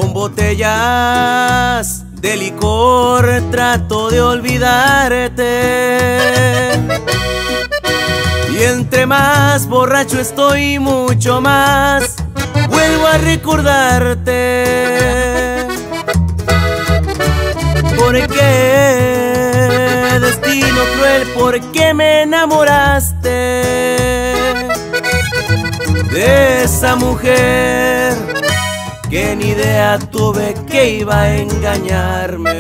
Con botellas de licor trato de olvidarte, y entre más borracho estoy, mucho más vuelvo a recordarte. ¿Por qué, destino cruel, por qué me enamoraste de esa mujer que ni idea tuve que iba a engañarme?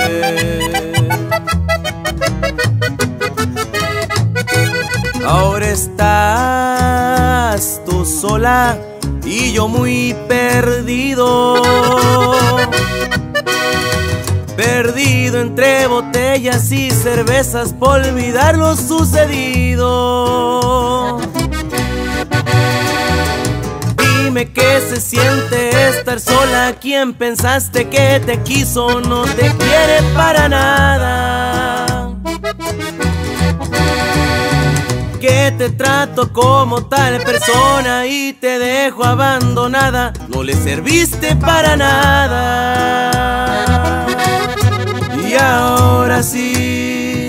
Ahora estás tú sola y yo muy perdido, perdido entre botellas y cervezas por olvidar lo sucedido. Dime qué se siente estar sola. ¿Quién pensaste que te quiso no te quiere para nada? Que te trato como tal persona y te dejo abandonada. No le serviste para nada. Y ahora sí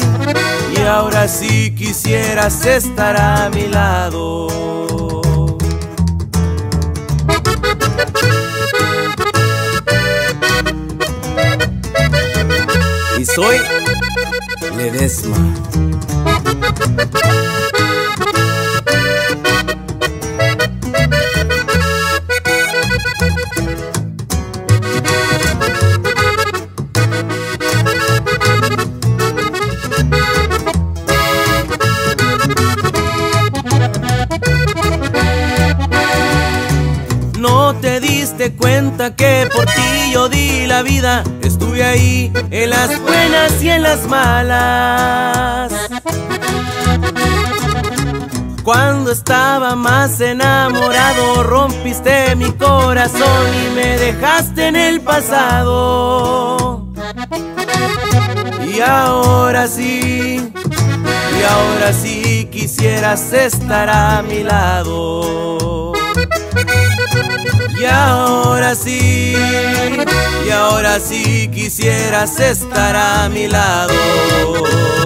quisieras estar a mi lado. Y soy Ledesma. ¿No te diste cuenta que por ti yo di la vida? Estuve ahí en las buenas y en las malas. Cuando estaba más enamorado, rompiste mi corazón y me dejaste en el pasado. Y ahora sí quisieras estar a mi lado. Y ahora sí quisieras estar a mi lado.